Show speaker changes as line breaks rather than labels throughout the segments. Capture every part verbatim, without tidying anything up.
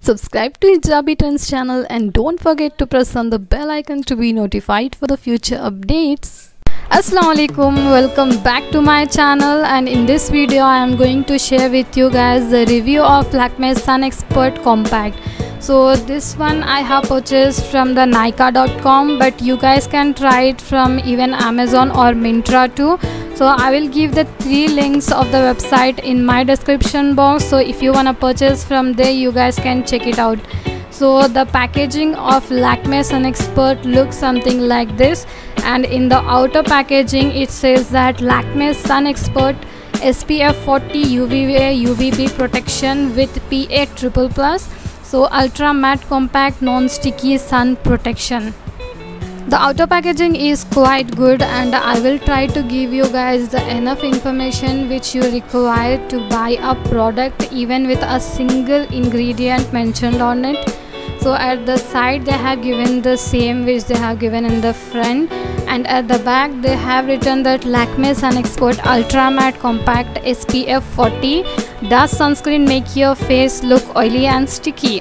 Subscribe to HijabiTrends channel and don't forget to press on the bell icon to be notified for the future updates. Assalamualaikum, welcome back to my channel, and in this video I am going to share with you guys the review of Lakme Sun Expert Compact. So this one I have purchased from the Nykaa dot com, but you guys can try it from even Amazon or Myntra too. So I will give the three links of the website in my description box, so if you wanna purchase from there you guys can check it out. So the packaging of Lakme Sun Expert looks something like this, and in the outer packaging it says that Lakme Sun Expert S P F forty U V A U V B protection with P A triple plus, so ultra matte compact non-sticky sun protection. The outer packaging is quite good, and I will try to give you guys the enough information which you require to buy a product even with a single ingredient mentioned on it. So at the side they have given the same which they have given in the front, and at the back they have written that Lakme Sun Expert Ultra Matte Compact S P F forty does sunscreen make your face look oily and sticky.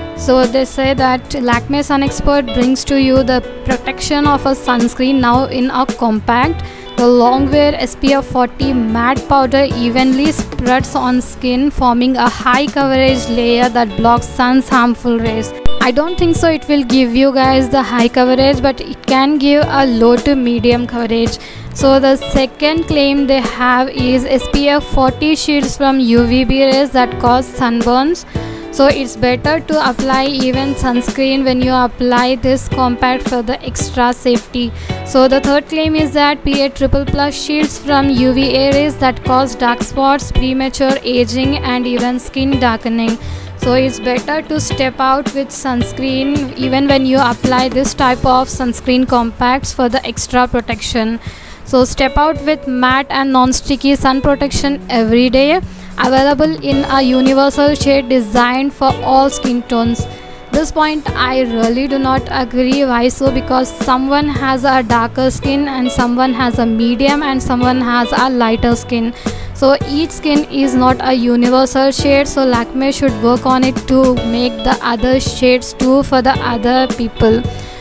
So they say that Lakme Sun Expert brings to you the protection of a sunscreen now in a compact. The long wear S P F forty matte powder evenly spreads on skin, forming a high coverage layer that blocks sun's harmful rays. I don't think so it will give you guys the high coverage, but it can give a low to medium coverage. So the second claim they have is S P F forty shields from U V B rays that cause sunburns. So it's better to apply even sunscreen when you apply this compact for the extra safety. So the third claim is that P A triple plus shields from U V A rays that cause dark spots, premature aging and even skin darkening. So it's better to step out with sunscreen even when you apply this type of sunscreen compacts for the extra protection. So step out with matte and non-sticky sun protection every day. Available in a universal shade designed for all skin tones. This point I really do not agree. Why so? Because someone has a darker skin and someone has a medium and someone has a lighter skin. So each skin is not a universal shade, so Lakme should work on it to make the other shades too for the other people.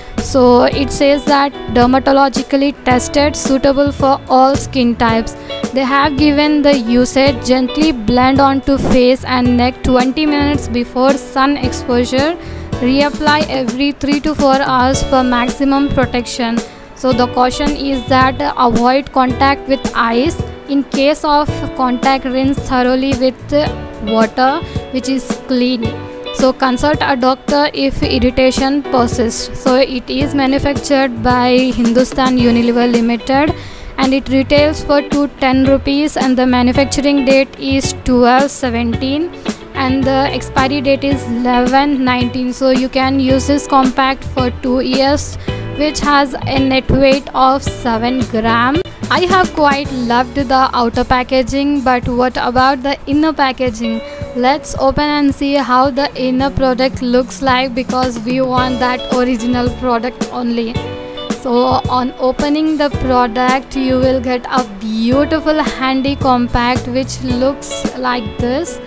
So it says that dermatologically tested, suitable for all skin types. They have given the usage: gently blend onto face and neck twenty minutes before sun exposure. Reapply every three to four hours for maximum protection. So the caution is that avoid contact with eyes. In case of contact, rinse thoroughly with water which is clean. So consult a doctor if irritation persists. So it is manufactured by Hindustan Unilever Limited, and it retails for two hundred ten rupees, and the manufacturing date is twelve seventeen and the expiry date is eleven nineteen. So you can use this compact for two years, which has a net weight of seven grams. I have quite loved the outer packaging, but what about the inner packaging? Let's open and see how the inner product looks like, because we want that original product only. So on opening the product you will get a beautiful handy compact which looks like this.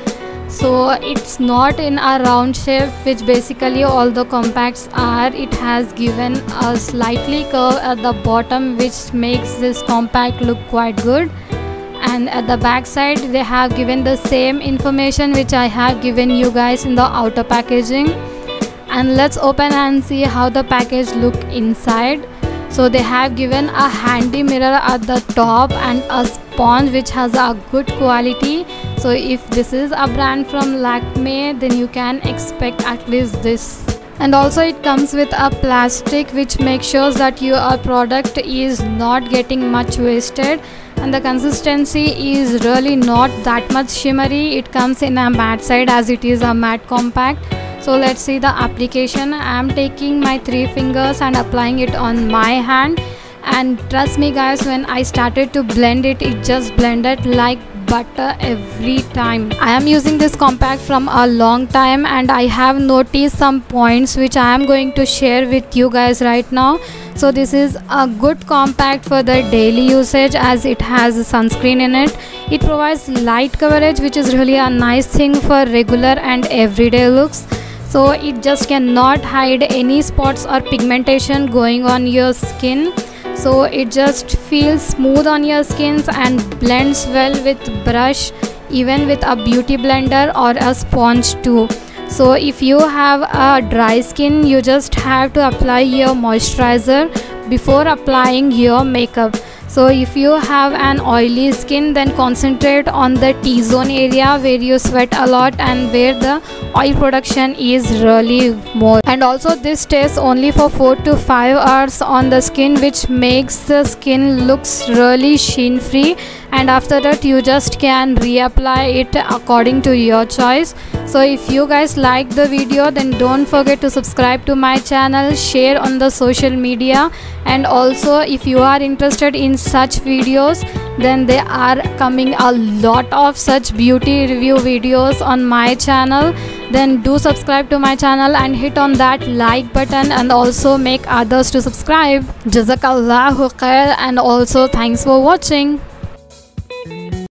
So it's not in a round shape, which basically all the compacts are. It has given a slightly curve at the bottom, which makes this compact look quite good. And at the back side they have given the same information which I have given you guys in the outer packaging. And let's open and see how the package look inside. So they have given a handy mirror at the top and a sponge which has a good quality. So if this is a brand from Lakme, then you can expect at least this. And also it comes with a plastic which makes sure that your product is not getting much wasted, and the consistency is really not that much shimmery. It comes in a matte side as it is a matte compact. So let's see the application. I am taking my three fingers and applying it on my hand, and trust me guys, when I started to blend it, it just blended like butter every time. I am using this compact from a long time, and I have noticed some points which I am going to share with you guys right now. So this is a good compact for the daily usage as it has sunscreen in it. It provides light coverage, which is really a nice thing for regular and everyday looks. so it just cannot hide any spots or pigmentation going on your skin. So it just feels smooth on your skin and blends well with brush, even with a beauty blender or a sponge too. So if you have a dry skin, you just have to apply your moisturizer before applying your makeup. So if you have an oily skin, then concentrate on the T-zone area where you sweat a lot and where the oil production is really more. And also this stays only for four to five hours on the skin, which makes the skin looks really sheen free, and after that you just can reapply it according to your choice. So if you guys like the video, then don't forget to subscribe to my channel, share on the social media, and also if you are interested in such videos, then there are coming a lot of such beauty review videos on my channel. Then do subscribe to my channel and hit on that like button, and also make others to subscribe. Jazakallahu khair, and also thanks for watching.